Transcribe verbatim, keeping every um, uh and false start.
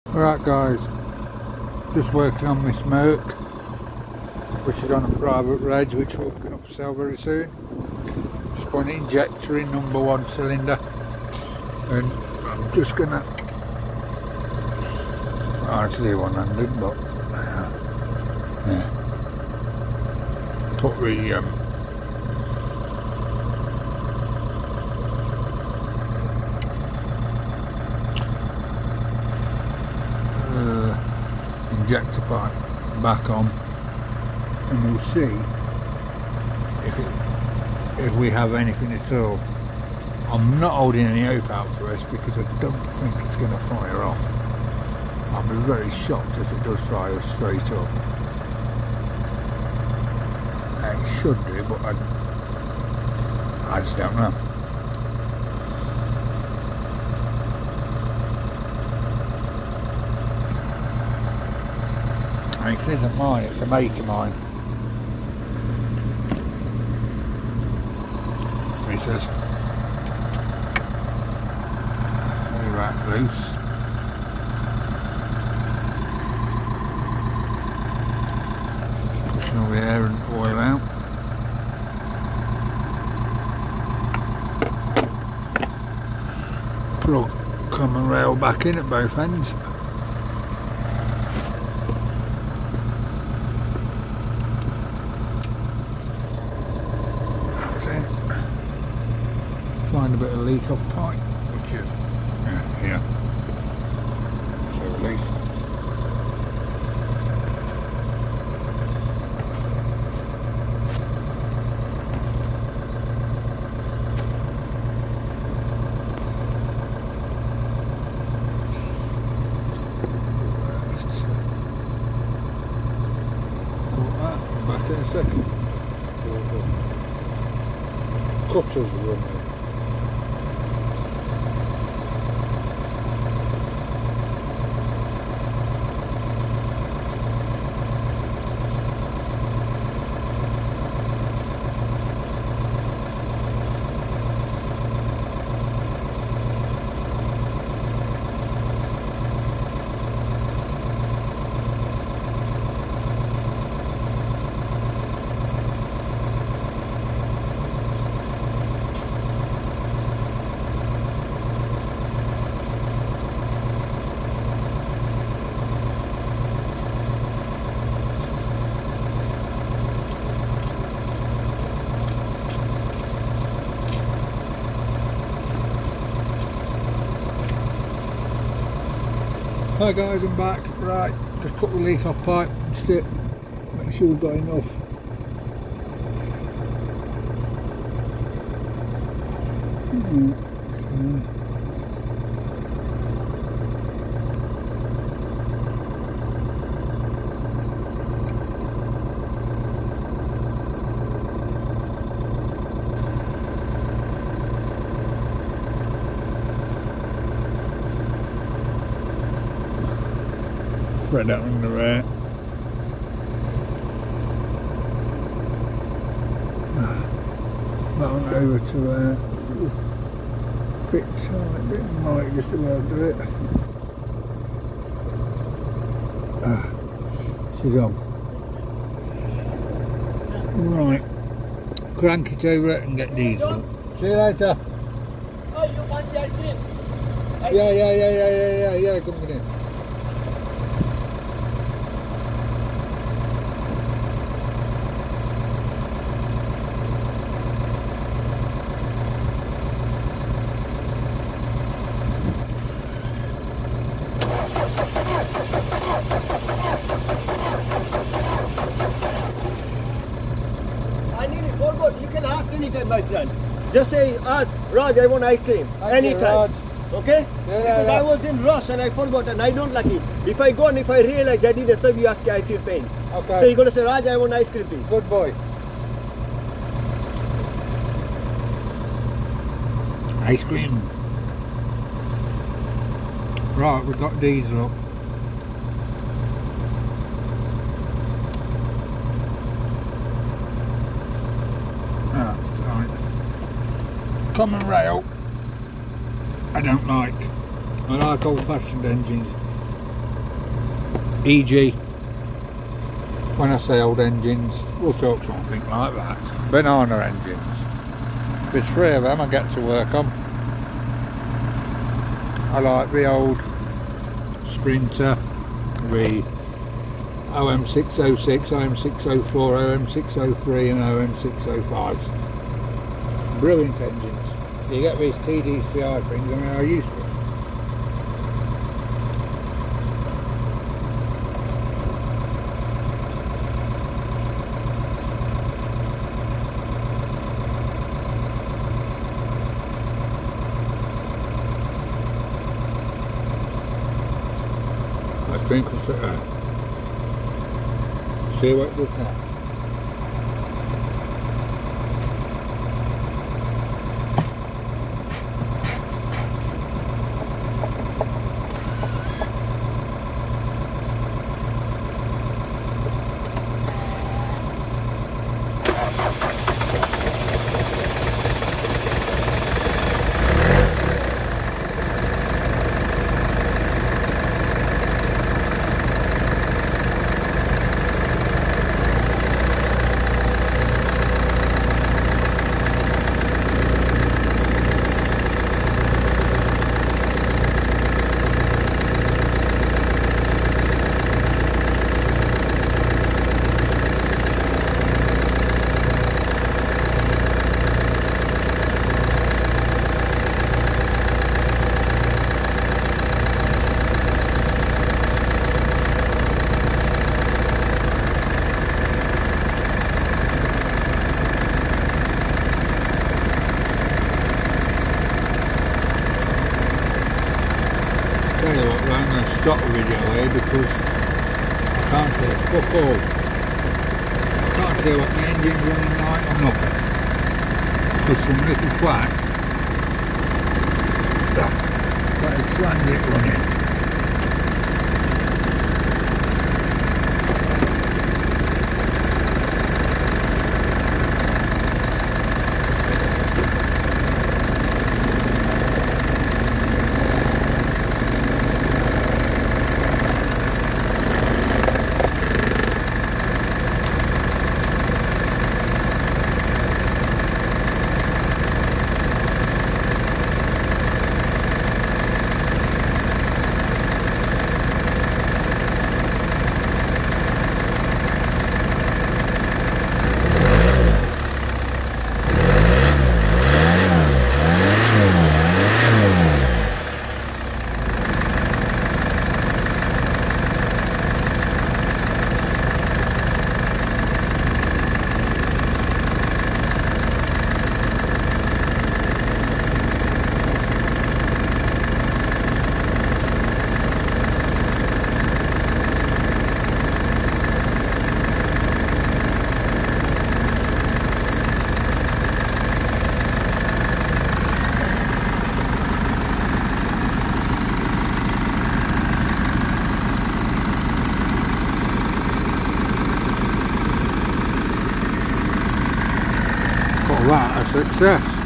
Alright guys, just working on this Merc, which is on a private reg, which we're going to sell very soon. Just put an injector in number one cylinder, and I'm just going to, actually one handed, but uh, yeah, put the um, injector pipe back on, and we'll see if it, if we have anything at all. I'm not holding any hope out for this because I don't think it's going to fire off. I'll be very shocked if it does fire straight up. It should do, but I, I just don't know. It isn't mine, it's a mate of mine. He says, "Hey, rat loose." Pushing all the air and oil out. Plug common rail back in at both ends. Find a bit of leak off pipe, which is yeah, here. So at least got that back in a second. Cutters running. Hi guys, I'm back. Right, just cut the leak off pipe and stick. Make sure we've got enough. Mm-hmm. Mm-hmm. Thread out in the rear. That one over to there. Bit tight, bit might just about do it. Ah, she's on. Right, crank it over it and get diesel. See you later. Oh, you fancy ice cream? Ice Yeah, yeah, yeah, yeah, yeah, yeah, yeah, come in. I nearly forgot. You can ask anytime, my friend. Just say, ask, Raj, I want ice cream. Thank anytime. you, Okay? Yeah, because yeah, yeah. I was in rush and I forgot and I don't like it. If I go and if I realize I didn't serve you, ask I feel pain. Okay. So you're going to say, Raj, I want ice cream, please. Good boy. Ice cream. Right, we've got diesel up. That's tight. Common rail I don't like. I like old-fashioned engines. for example, when I say old engines, we'll talk something like that. Banana engines. There's three of them I get to work on. I like the old Sprinter, the O M six oh six, O M six oh four, O M six oh three and O M six oh fives. Brilliant engines. You get these T D C I things and they are useless. Let's drink and sit there. See what it does now. Tell you what, I'm going to stop the video here because I can't hear fuck all. I can't hear what the engine's running like or nothing. Because some little twat that, that is transit running. Call that a success.